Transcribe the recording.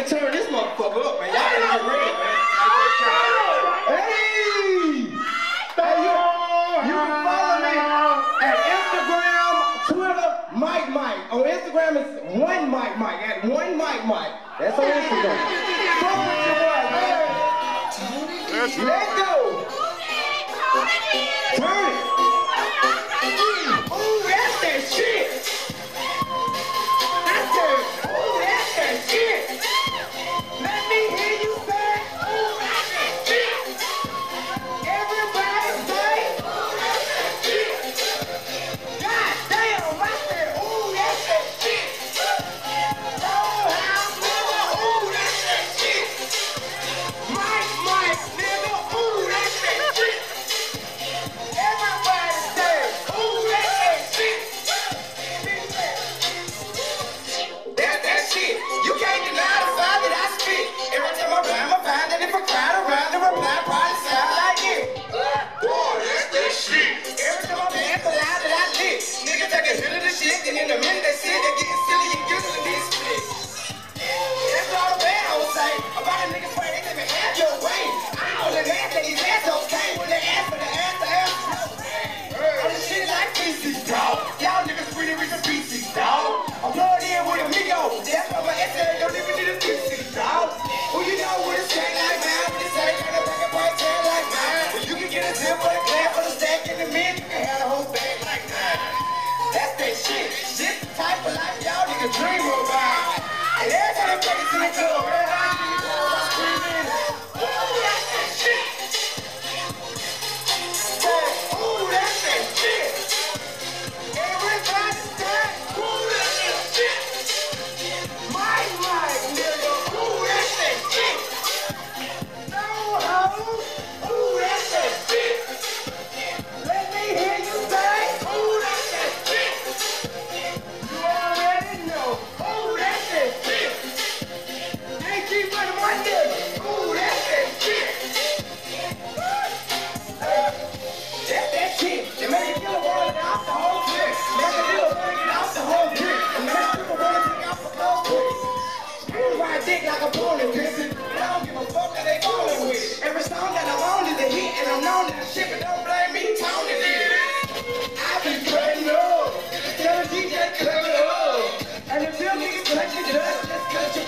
nigga turn this motherfucker up, man. Y'all ain't get ready, man. Hey! You can follow me at Instagram, Twitter, Mike Mike. On Instagram, it's one Mike Mike. At one Mike Mike. That's on Instagram. Fuck with your boy, man. Let's go. Turn it. Ooh, that's that shit. That's that. Ooh, that's that shit. Let me hear you say, ooh, that's that shit. Everybody say, ooh, that's that shit. God damn, I said, ooh, that's that shit. Oh, nigga, ooh, that's that shit. Mike, nigga, ooh, that's that shit. Everybody say, ooh, that's that shit. That's that shit. You can't deny the fact that I spit. Every time I rhyme, I find that if I crowd around, the reply probably sound like it. Boy, that's that shit. Every time I dance, the line that I lit. Niggas take a hit of the shit, and in the minute they sit, they getting silly and usually these splits. That's all the bad hoes say about a nigga pray, they let me have your way. I only laugh that these assholes came when they asked for the answer. I'm the shit like feces, dog. Y'all niggas pretty rich and feces, dog. I'm plugged in with amigo. That's why my essay don't even need a feces, dog. Who you know with a stack like mine, with a sack and a back and white tail like mine. Well, you can get a zip for the glass for the stack in the mid, you can have a whole bag like mine. That's that shit. This the type of life y'all niggas dream about. And every time I take it to the club, red hot, I'm screaming, ooh, that's that shit. Ooh, that's that shit. Everybody say, ooh, that's that shit. Mike, nigga, ooh, that's that shit. No hoes, ooh, that's that shit. Let me hear you say, ooh, that's that shit. You already know, ooh, that's that shit. They keep running my nigga, ooh, that's that shit. That's that shit. They make a killer wanna get off the whole trip. Make a killer wanna get off the whole trip. And make people wanna take off the whole trip. You ride dick like a pony piston. I don't give a fuck that they falling with it. Every song that I'm on is a hit, and I'm known to the shit, but don't blame me, Tony did it. I be cutting up. Tell the DJ cut it up. And if you niggas touch it, just cut your